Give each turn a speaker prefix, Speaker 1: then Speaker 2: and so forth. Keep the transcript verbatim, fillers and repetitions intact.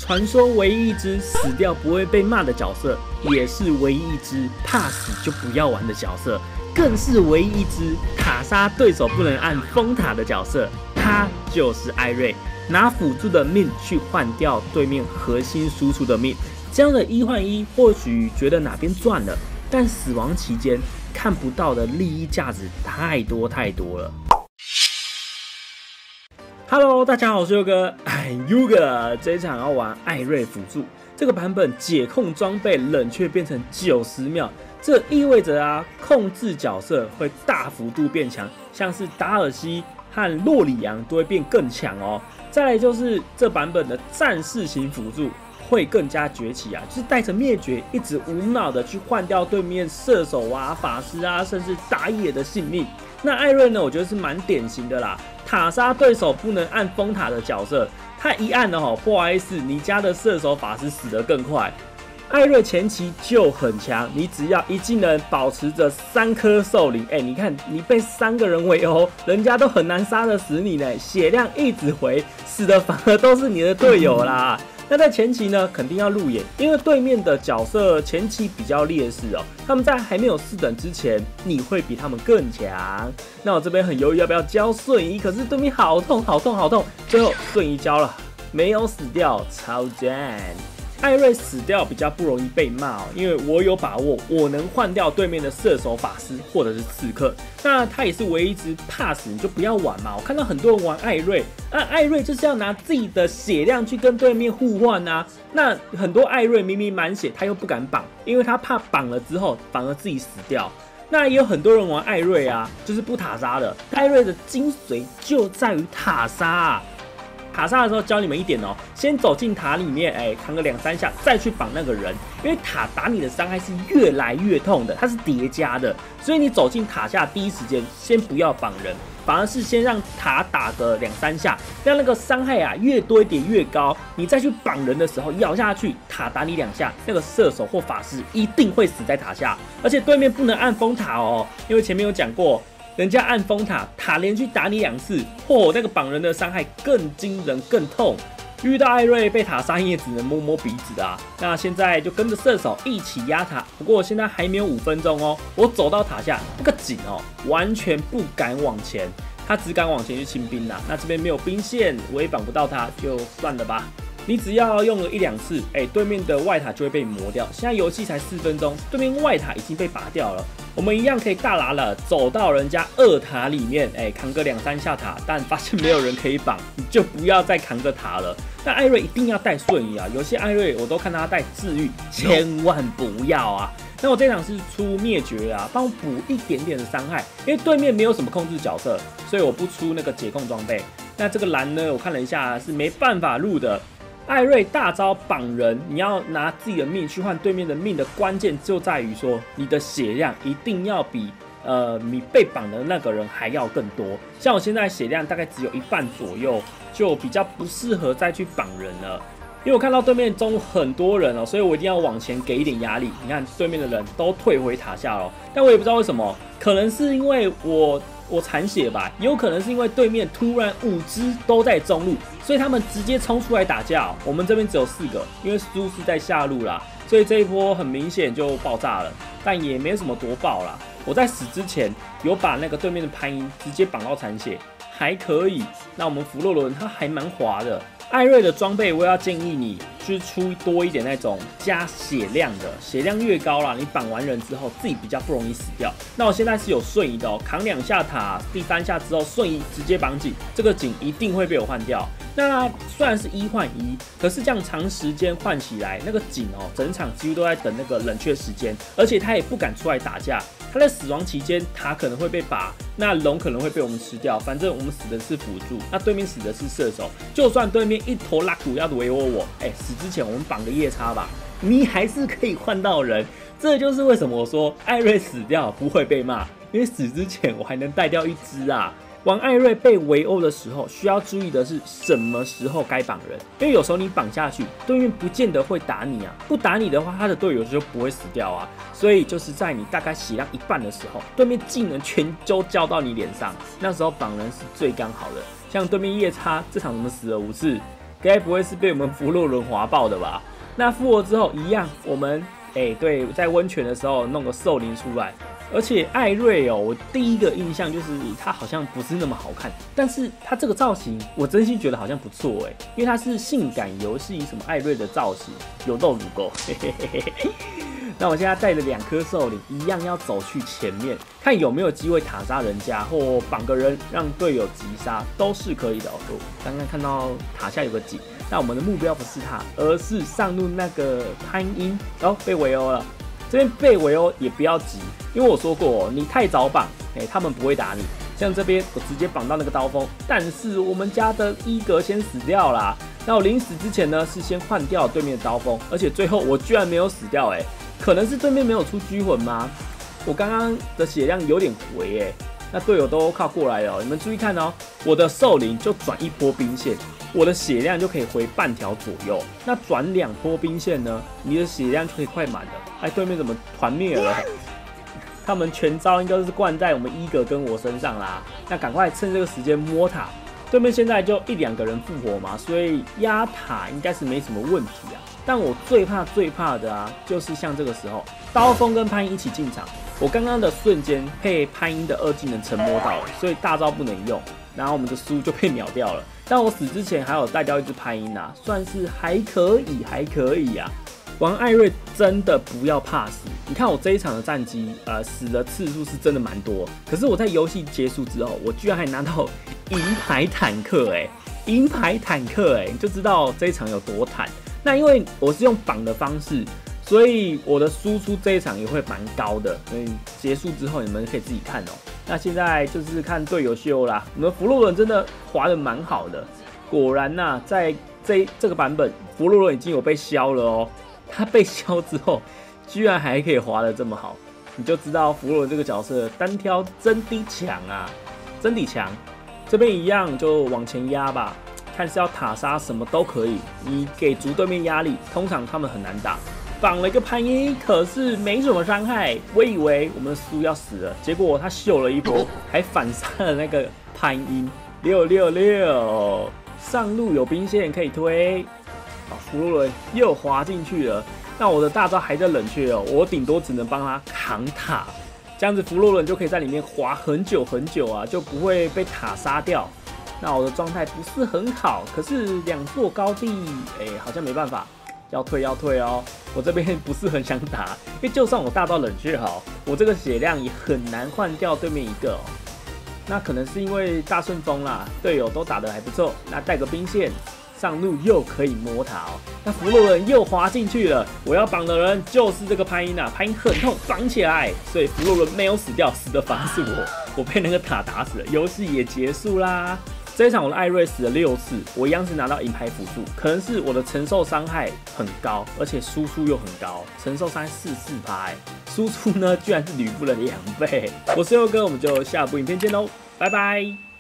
Speaker 1: 传说唯一一只死掉不会被骂的角色，也是唯一一只怕死就不要玩的角色，更是唯一一只塔杀对手不能按封塔的角色。他就是艾瑞，拿辅助的命去换掉对面核心输出的命。这样的一换一，或许觉得哪边赚了，但死亡期间看不到的利益价值太多太多了。Hello， 大家好，我是优哥，哎，Yuga，这一场要玩艾瑞辅助，这个版本解控装备冷却变成九十秒，这意味着啊，控制角色会大幅度变强，像是达尔西和洛里昂都会变更强哦。再来就是这版本的战士型辅助会更加崛起啊，就是带着灭绝，一直无脑的去换掉对面射手啊、法师啊，甚至打野的性命。那艾瑞呢，我觉得是蛮典型的啦，塔杀对手不能按封塔的角色，他一按了吼，不好意思，你家的射手法师死得更快。艾瑞前期就很强，你只要一技能保持着三颗兽灵，哎、欸，你看你被三个人围殴，人家都很难杀得死你呢，血量一直回，死的反而都是你的队友啦。那在前期呢，肯定要路演，因为对面的角色前期比较劣势哦，他们在还没有四等之前，你会比他们更强。那我这边很犹豫要不要交瞬移，可是对面好痛好痛好痛，最后瞬移交了，没有死掉，超赞。艾瑞死掉比较不容易被骂哦，因为我有把握我能换掉对面的射手法师或者是刺客。那他也是唯一一只怕死你就不要玩嘛。我看到很多人玩艾瑞，那艾瑞就是要拿自己的血量去跟对面互换啊。那很多艾瑞明明满血，他又不敢绑，因为他怕绑了之后反而自己死掉。那也有很多人玩艾瑞啊，就是不塔杀的。艾瑞的精髓就在于塔杀啊。塔杀的时候教你们一点哦，先走进塔里面，哎、欸，扛个两三下，再去绑那个人，因为塔打你的伤害是越来越痛的，它是叠加的，所以你走进塔下第一时间先不要绑人，反而是先让塔打个两三下，让那个伤害啊越堆叠越高，你再去绑人的时候咬下去，塔打你两下，那个射手或法师一定会死在塔下，而且对面不能按封塔哦，因为前面有讲过。人家按封塔，塔连续打你两次，嚯、哦，那个绑人的伤害更惊人、更痛。遇到艾瑞被塔杀，也只能摸摸鼻子啊。那现在就跟着射手一起压塔，不过现在还没有五分钟哦。我走到塔下，那个井哦，完全不敢往前，他只敢往前去清兵啦。那这边没有兵线，我也绑不到他，就算了吧。你只要用了一两次，哎、欸，对面的外塔就会被磨掉。现在游戏才四分钟，对面外塔已经被拔掉了。我们一样可以大喇喇走到人家二塔里面，哎、欸，扛个两三下塔，但发现没有人可以绑，你就不要再扛个塔了。那艾瑞一定要带瞬移啊，有些艾瑞我都看他带治愈，千万不要啊。那我这场是出灭绝啊，帮我补一点点的伤害，因为对面没有什么控制角色，所以我不出那个解控装备。那这个蓝呢，我看了一下是没办法入的。艾瑞大招绑人，你要拿自己的命去换对面的命的关键就在于说，你的血量一定要比呃你被绑的那个人还要更多。像我现在血量大概只有一半左右，就比较不适合再去绑人了。因为我看到对面中很多人哦，所以我一定要往前给一点压力。你看对面的人都退回塔下了，但我也不知道为什么，可能是因为我。我残血吧，也有可能是因为对面突然五只都在中路，所以他们直接冲出来打架、哦。我们这边只有四个，因为苏是在下路啦，所以这一波很明显就爆炸了，但也没什么多爆啦。我在死之前有把那个对面的潘音直接绑到残血，还可以。那我们弗洛伦他还蛮滑的。艾瑞的装备我要建议你去出多一点那种加血量的，血量越高啦，你绑完人之后自己比较不容易死掉。那我现在是有瞬移的哦，扛两下塔，第三下之后瞬移直接绑井，这个井一定会被我换掉。那虽然是一换一，可是这样长时间换起来，那个井哦，整场几乎都在等那个冷却时间，而且他也不敢出来打架。他在死亡期间，塔可能会被拔，那龙可能会被我们吃掉。反正我们死的是辅助，那对面死的是射手。就算对面一头拉苦要围殴我，哎、欸，死之前我们绑个夜叉吧，你还是可以换到人。这就是为什么我说艾瑞死掉不会被骂，因为死之前我还能带掉一只啊。玩艾瑞被围殴的时候，需要注意的是什么时候该绑人，因为有时候你绑下去，对面不见得会打你啊，不打你的话，他的队友就不会死掉啊。所以就是在你大概血量一半的时候，对面技能全都交到你脸上，那时候绑人是最刚好的。像对面夜叉这场我们死了五次， 该不会是被我们弗洛伦滑爆的吧？那复活之后一样，我们哎、欸、对，在温泉的时候弄个兽灵出来。而且艾瑞哦，我第一个印象就是他好像不是那么好看，但是他这个造型我真心觉得好像不错哎，因为他是性感游戏什么艾瑞的造型，有肉乳沟，嘿嘿嘿嘿。那我现在带着两颗兽灵，一样要走去前面，看有没有机会塔杀人家或绑个人让队友击杀，都是可以的哦。刚刚看到塔下有个井，那我们的目标不是他，而是上路那个潘英，哦，被围殴了。这边被围殴也不要急，因为我说过、哦，你太早绑，哎、欸，他们不会打你。像这边我直接绑到那个刀锋，但是我们家的伊格先死掉啦。那我临死之前呢，是先换掉对面的刀锋，而且最后我居然没有死掉、欸，哎，可能是对面没有出拘魂吗？我刚刚的血量有点回、欸，哎，那队友都靠过来了、哦，你们注意看哦，我的兽灵就转一波兵线。我的血量就可以回半条左右，那转两波兵线呢，你的血量就可以快满了。哎，对面怎么团灭了？他们全招应该是灌在我们伊格跟我身上啦。那赶快趁这个时间摸塔，对面现在就一两个人复活嘛，所以压塔应该是没什么问题啊。但我最怕最怕的啊，就是像这个时候，刀锋跟潘英一起进场，我刚刚的瞬间被潘英的二技能沉摸到了，所以大招不能用，然后我们的书就被秒掉了。但我死之前还有带掉一只潘英啊，算是还可以，还可以啊。玩艾瑞真的不要怕死，你看我这一场的战绩，呃，死的次数是真的蛮多。可是我在游戏结束之后，我居然还拿到银牌坦克、欸，哎，银牌坦克、欸，哎，你就知道这一场有多坦。那因为我是用绑的方式，所以我的输出这一场也会蛮高的。所以结束之后你们可以自己看哦。那现在就是看队友秀啦，我们弗洛伦真的滑得蛮好的，果然呐、啊，在这这个版本，弗洛伦已经有被削了哦。他被削之后，居然还可以滑得这么好，你就知道弗洛伦这个角色单挑真的强啊，真的强。这边一样就往前压吧，看是要塔杀什么都可以，你给足对面压力，通常他们很难打。绑了一个潘英，可是没什么伤害。我以为我们的苏要死了，结果他秀了一波，还反杀了那个潘英。六六六，上路有兵线可以推。好，弗洛伦又滑进去了。那我的大招还在冷却哦，我顶多只能帮他扛塔，这样子弗洛伦就可以在里面滑很久很久啊，就不会被塔杀掉。那我的状态不是很好，可是两座高地，哎、欸，好像没办法。要退要退哦！我这边不是很想打，因为就算我大招冷却好，我这个血量也很难换掉对面一个哦。那可能是因为大顺风啦，队友都打得还不错，那带个兵线上路又可以摸塔哦。那弗洛伦又滑进去了，我要绑的人就是这个潘英啊，潘英很痛，绑起来，所以弗洛伦没有死掉，死的反而是我，我被那个塔打死了，游戏也结束啦。这一场我的艾瑞死了六次，我一样是拿到银牌辅助，可能是我的承受伤害很高，而且输出又很高，承受伤害四十四趴，输出呢居然是吕布的两倍。我是佑哥，我们就下部影片见喽，拜拜。